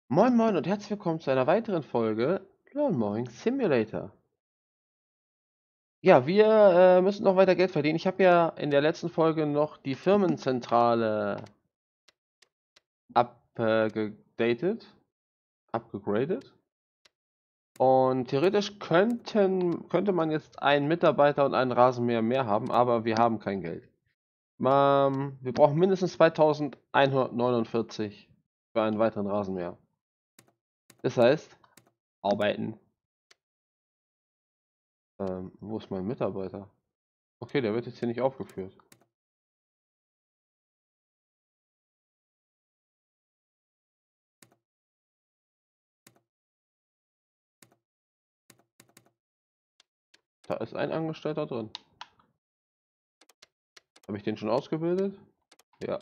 Moin Moin und herzlich willkommen zu einer weiteren Folge Lawnmowing Simulator. Ja, wir müssen noch weiter Geld verdienen. Ich habe ja in der letzten Folge noch die Firmenzentrale abgedatet, abgegradet. Und theoretisch könnte man jetzt einen Mitarbeiter und einen Rasenmäher mehr haben, aber wir haben kein Geld. Wir brauchen mindestens 2149 für einen weiteren Rasenmäher. Das heißt, arbeiten. Wo ist mein Mitarbeiter? Okay, der wird jetzt hier nicht aufgeführt. Da ist ein Angestellter drin. Habe ich den schon ausgebildet? Ja.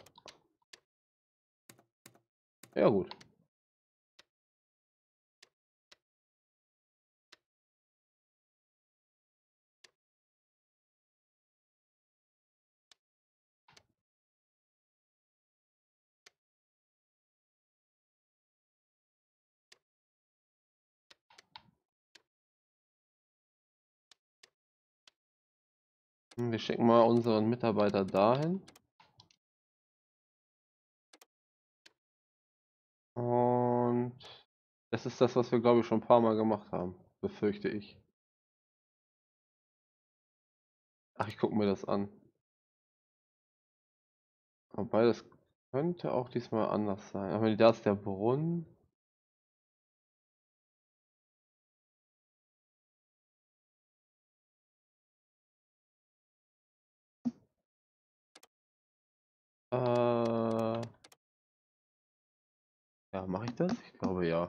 Ja gut. Wir schicken mal unseren Mitarbeiter dahin. Und das ist das, was wir glaube ich schon ein paar Mal gemacht haben. Befürchte ich. Ach, ich gucke mir das an. Wobei, das könnte auch diesmal anders sein. Aber da ist der Brunnen. Ja, mache ich das? Ich glaube ja.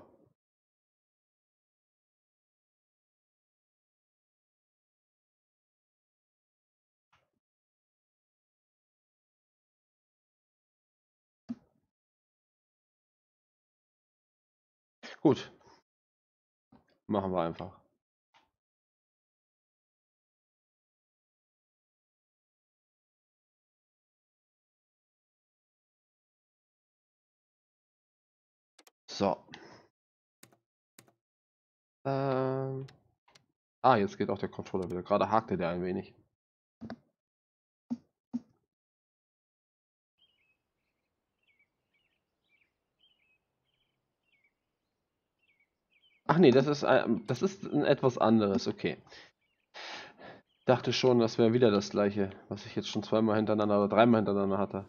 Gut, machen wir einfach. So. Ähm. Ah, jetzt geht auch der Controller wieder. Gerade hakte der ein wenig. Ach nee, das ist ein etwas anderes. Okay. Dachte schon, das wäre wieder das gleiche, was ich jetzt schon zweimal hintereinander oder dreimal hintereinander hatte.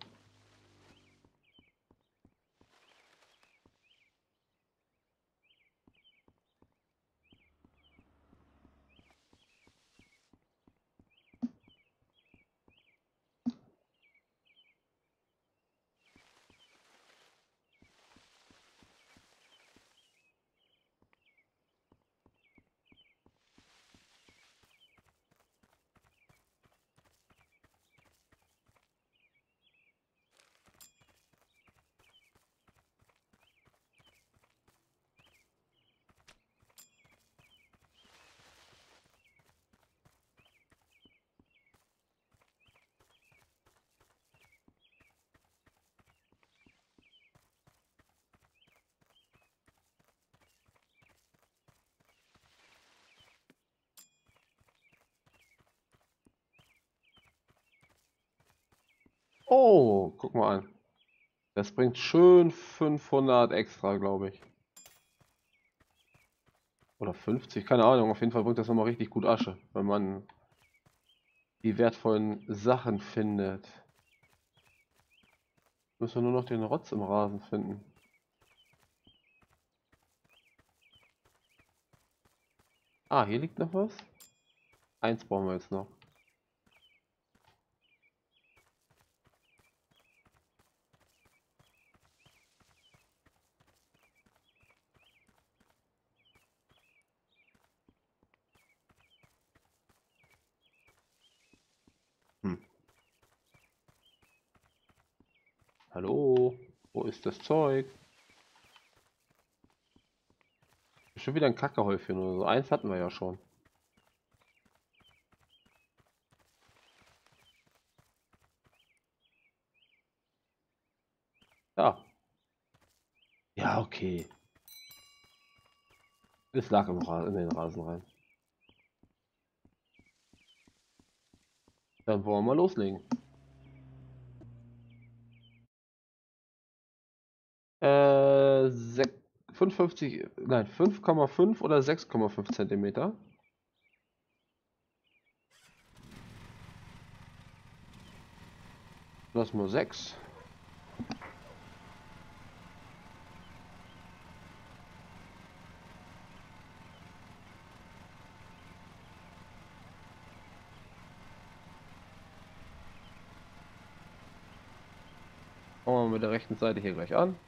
Oh, guck mal an. Das bringt schön 500 extra, glaube ich. Oder 50, keine Ahnung. Auf jeden Fall bringt das nochmal richtig gut Asche, wenn man die wertvollen Sachen findet. Müssen wir nur noch den Rotz im Rasen finden. Ah, hier liegt noch was. Eins brauchen wir jetzt noch. Hm. Hallo? Wo ist das Zeug? Schon wieder ein Kackehäufchen oder so. Eins hatten wir ja schon. Ja. Ja, okay. Es lag in den Rasen rein. Dann wollen wir mal loslegen. 55, nein, 5,5 oder 6,5 Zentimeter. Lass mal 6. Fangen wir mit der rechten Seite hier gleich an.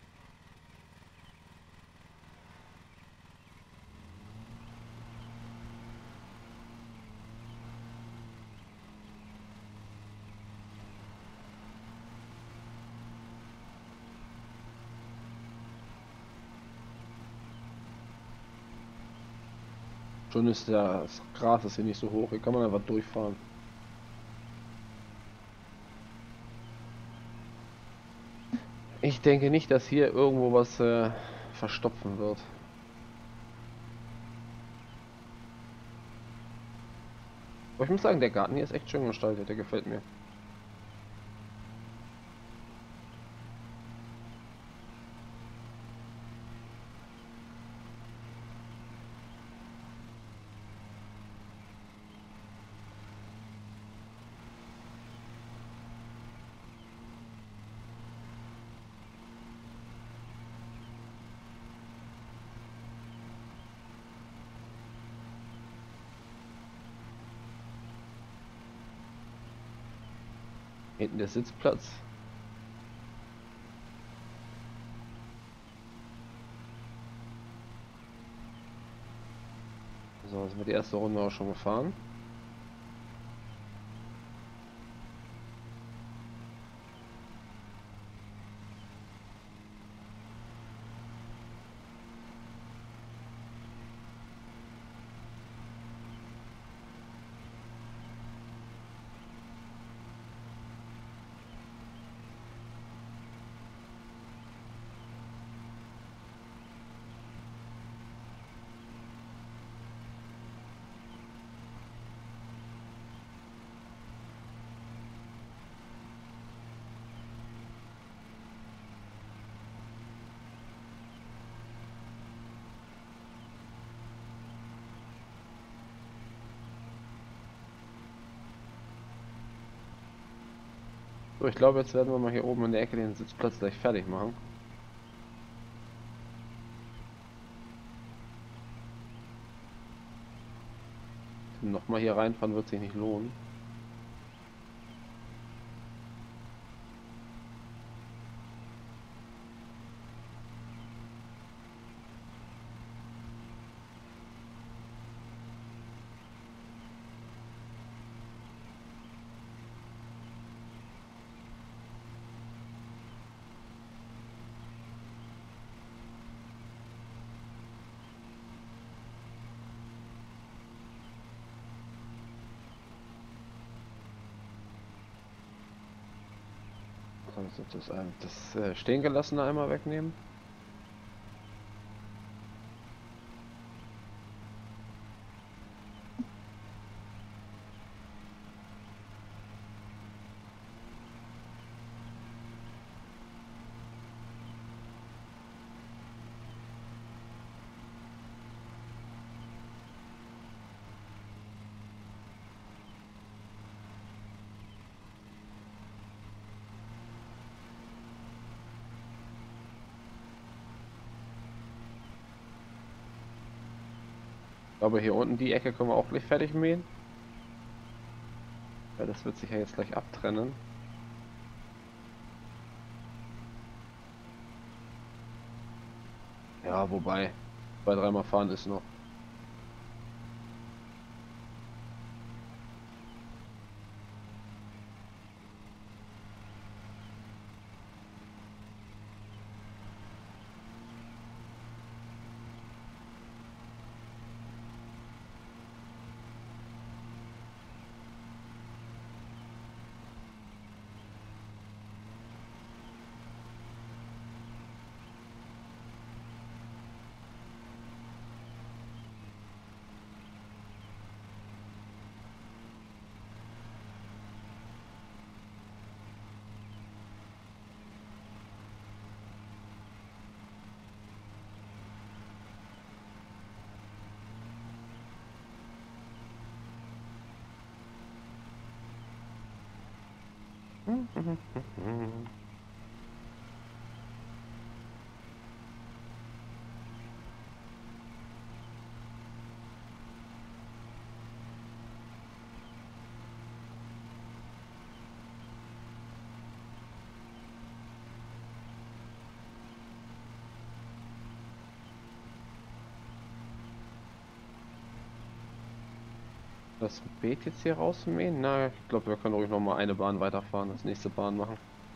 Schon ist das Gras ist hier nicht so hoch, hier kann man einfach durchfahren. Ich denke nicht, dass hier irgendwo was verstopfen wird. Aber ich muss sagen, der Garten hier ist echt schön gestaltet, der gefällt mir. Hinten der Sitzplatz. So, sind wir die erste Runde auch schon gefahren. So, ich glaube, jetzt werden wir mal hier oben in der Ecke den Sitzplatz gleich fertig machen. Nochmal hier reinfahren wird sich nicht lohnen. Kannst du das stehen gelassene einmal wegnehmen? Aber hier unten die Ecke können wir auch gleich fertig mähen. Weil das wird sich ja jetzt gleich abtrennen. Ja, wobei, 2-3 Mal fahren ist noch. Das Beet jetzt hier rausmähen? Na, ich glaube, wir können ruhig noch mal eine Bahn weiterfahren, das nächste Bahn machen.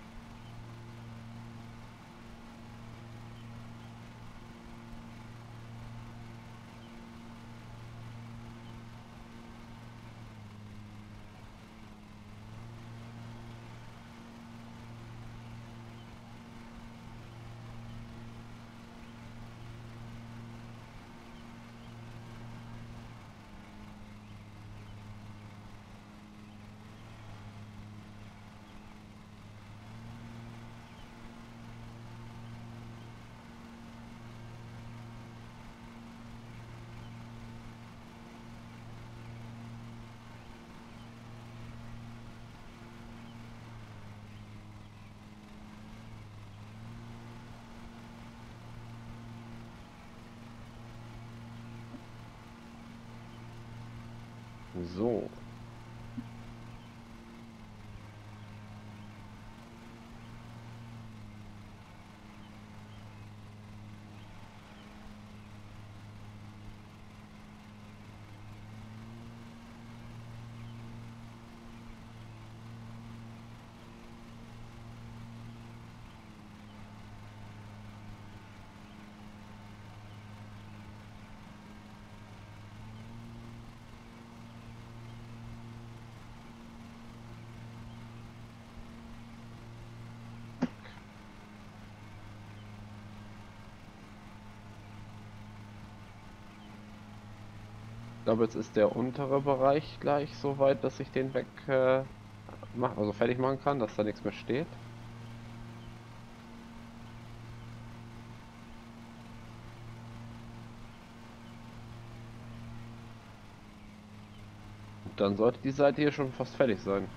So. Ich glaube, jetzt ist der untere Bereich gleich so weit, dass ich den weg also fertig machen kann, dass da nichts mehr steht. Und dann sollte die Seite hier schon fast fertig sein.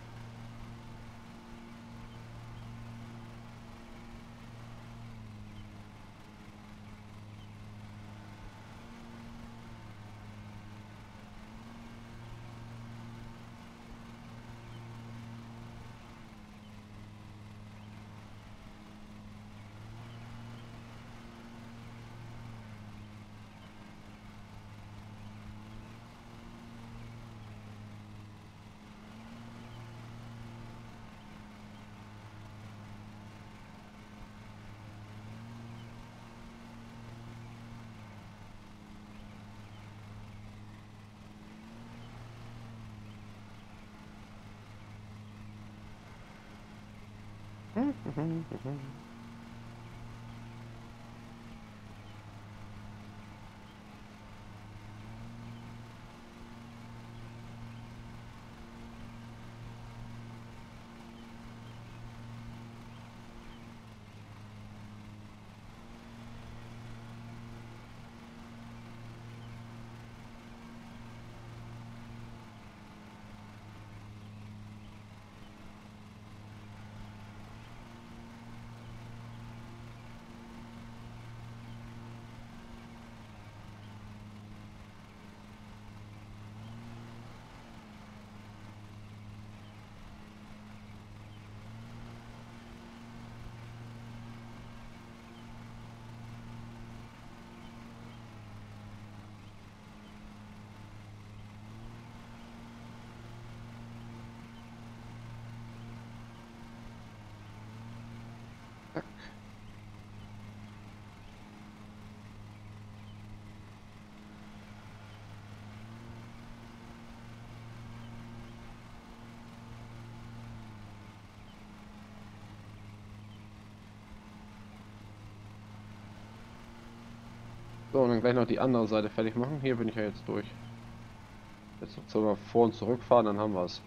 So, und dann gleich noch die andere Seite fertig machen. Hier bin ich ja jetzt durch. Jetzt noch zweimal vor und zurückfahren, dann haben wir es.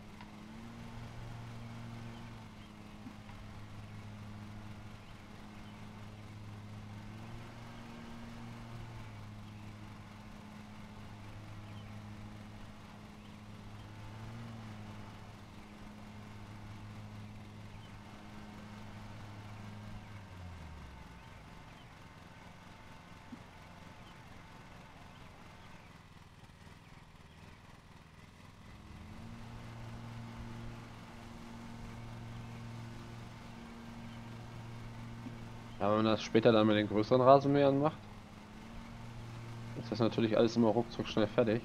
Aber wenn man das später dann mit den größeren Rasenmähern macht, ist das natürlich alles immer ruckzuck schnell fertig.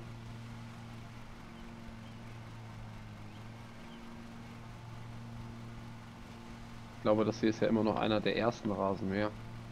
Ich glaube, das hier ist ja immer noch einer der ersten Rasenmäher.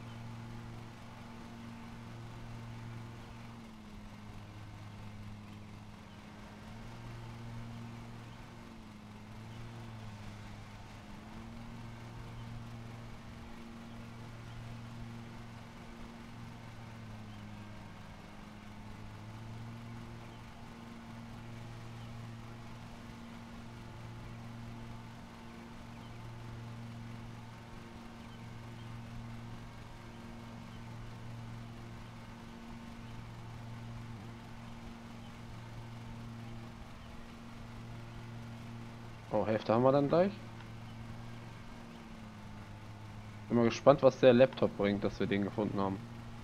Oh, Hälfte haben wir dann gleich. Bin mal gespannt, was der Laptop bringt, dass wir den gefunden haben.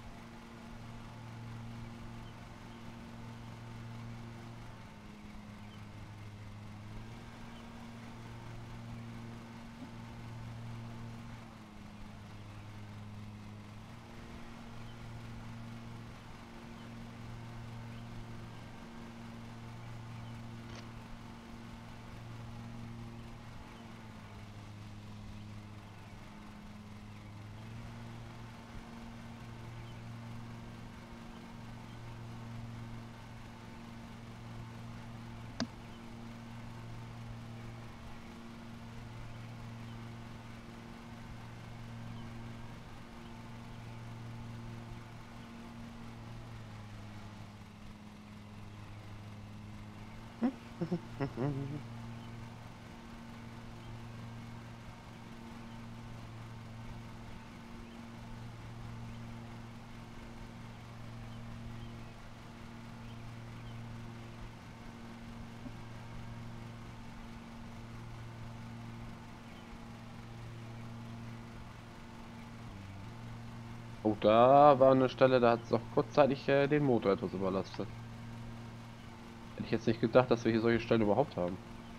Oh, da war eine Stelle, da hat es auch kurzzeitig den Motor etwas überlastet. Hätte ich jetzt nicht gedacht, dass wir hier solche Stellen überhaupt haben.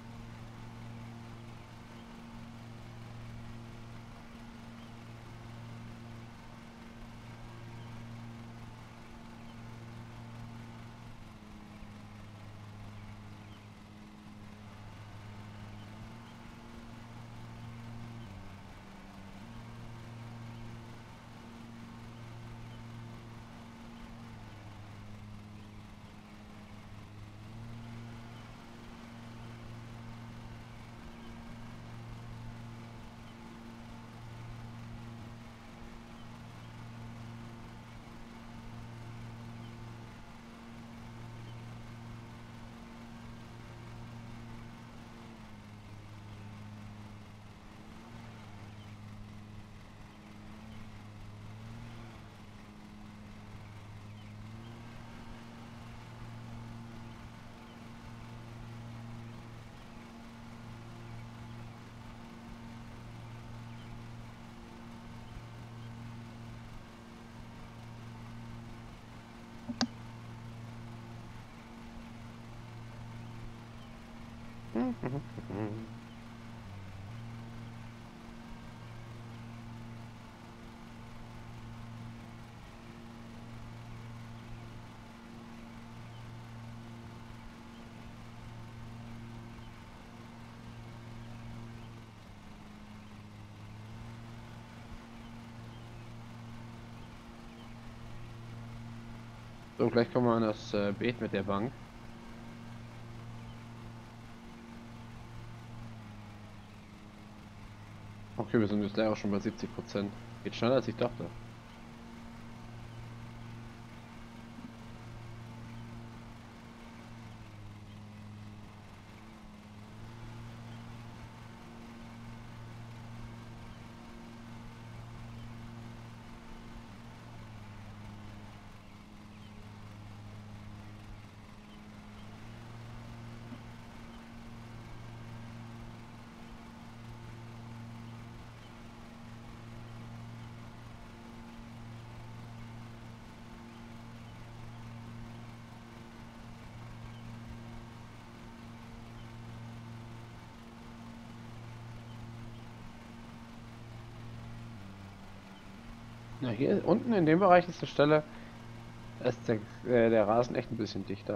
So, gleich kommen wir an das Beet mit der Bank. Okay, wir sind jetzt leider schon bei 70%. Geht schneller als ich dachte. Na, hier unten in dem Bereich ist eine Stelle, da ist der Rasen echt ein bisschen dichter.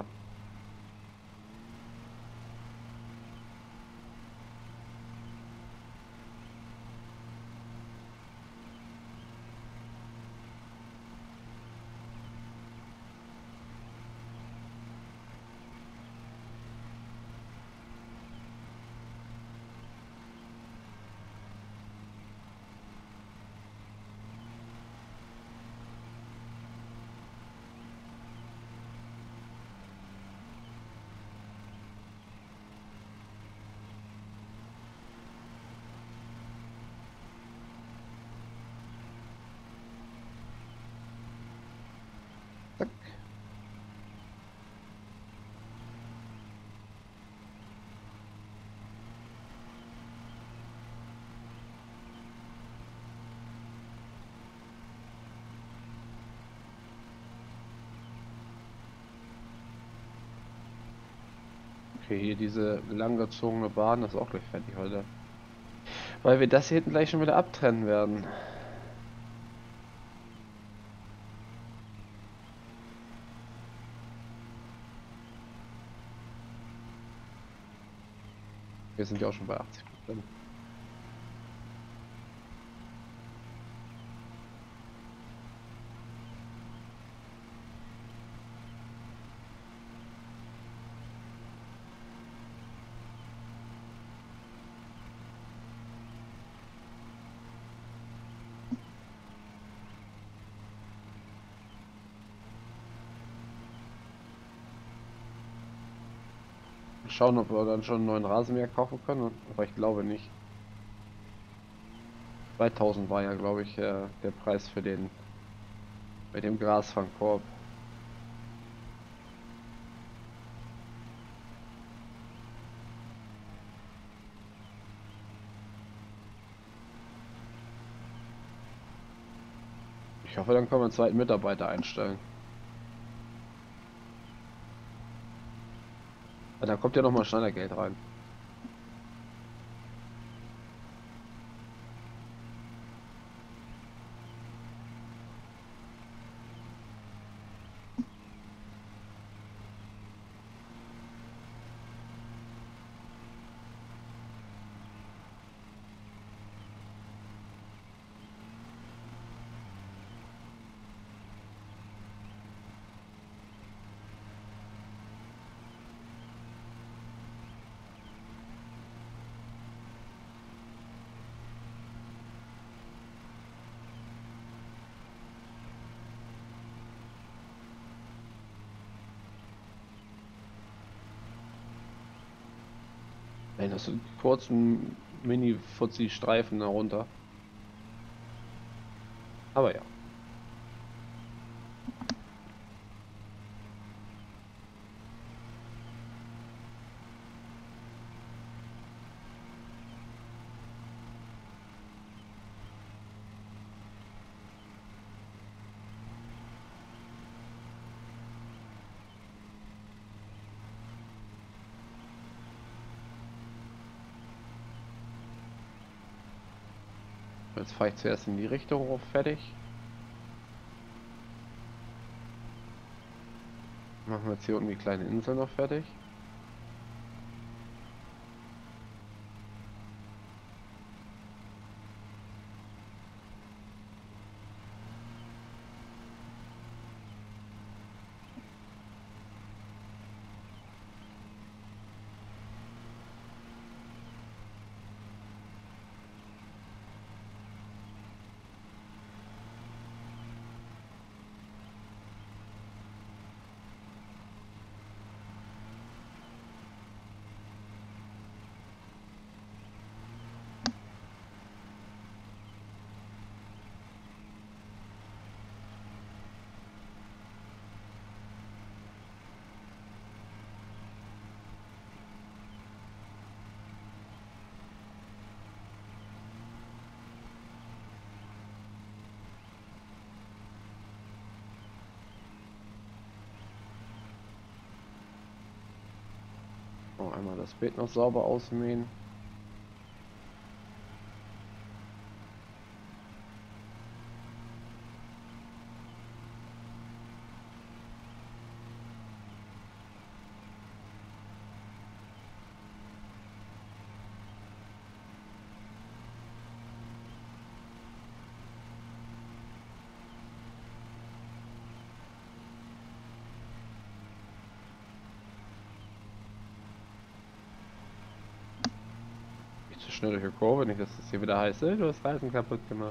Zack. Okay, hier diese langgezogene Bahn ist auch gleich fertig heute. Weil wir das hier hinten gleich schon wieder abtrennen werden. Wir sind ja auch schon bei 80%. Schauen, ob wir dann schon einen neuen Rasenmäher kaufen können, aber ich glaube nicht. 2000 war ja, glaube ich, der Preis für den mit dem Grasfangkorb. Ich hoffe, dann können wir einen zweiten Mitarbeiter einstellen. Aber da kommt ja nochmal Schneidergeld rein. Nein, das sind kurzen Mini-Fuzzi-Streifen darunter. Aber ja. Jetzt fahre ich zuerst in die Richtung hoch, fertig. Machen wir jetzt hier unten die kleine Insel noch fertig. Noch einmal das Beet noch sauber ausmähen. schnell durch die Kurve, nicht, dass es hier wieder heißt, du hast Reifen kaputt gemacht.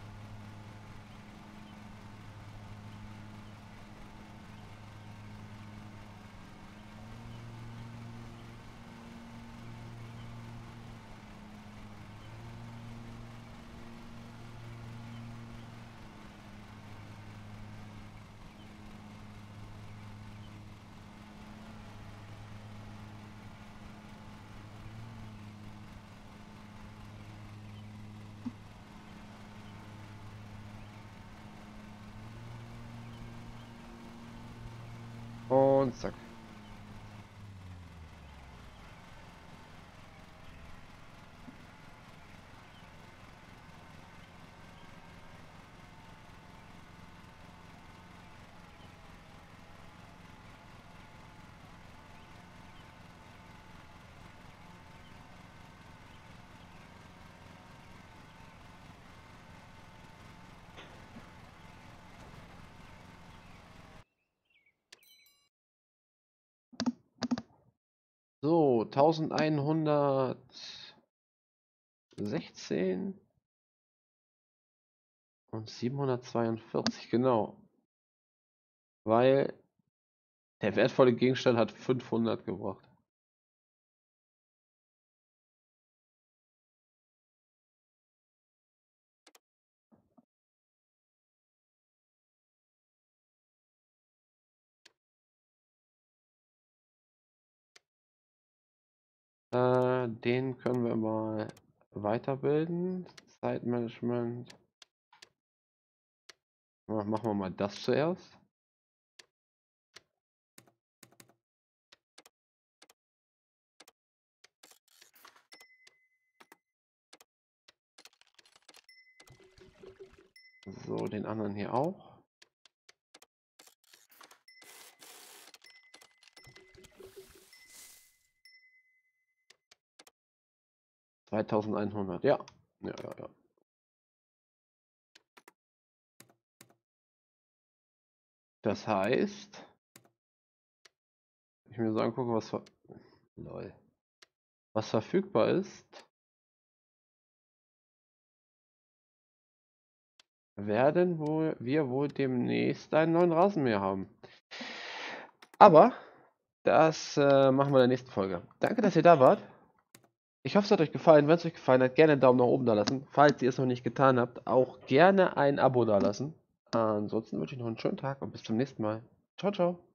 Und zack. So, 1116 und 742, genau. Weil der wertvolle Gegenstand hat 500 gebracht. Den können wir mal weiterbilden. Zeitmanagement. Machen wir mal das zuerst. So, den anderen hier auch. $2100, ja. Ja. Das heißt, ich mir so angucke, was verfügbar ist, werden wir wohl demnächst einen neuen Rasenmäher haben. Aber das machen wir in der nächsten Folge. Danke, dass ihr da wart. Ich hoffe, es hat euch gefallen. Wenn es euch gefallen hat, gerne einen Daumen nach oben da lassen. Falls ihr es noch nicht getan habt, auch gerne ein Abo da lassen. Ansonsten wünsche ich noch einen schönen Tag und bis zum nächsten Mal. Ciao, ciao.